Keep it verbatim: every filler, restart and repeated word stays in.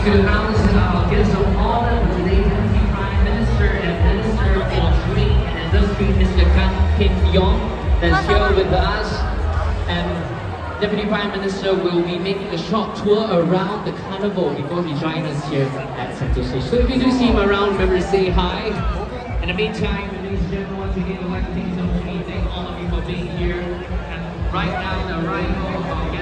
to announce our guest of honor for today's Deputy Prime Minister and Minister for Trade and Industry, Mister Kan Kim Yong, that's here with us. And Deputy Prime Minister will be making a short tour around the carnival before he joins us here at Central Stage. So if you do see him around, remember to say hi. In the meantime, ladies and gentlemen, once again, I'd like to thank you for all of you for being here. And right now, the arrival of our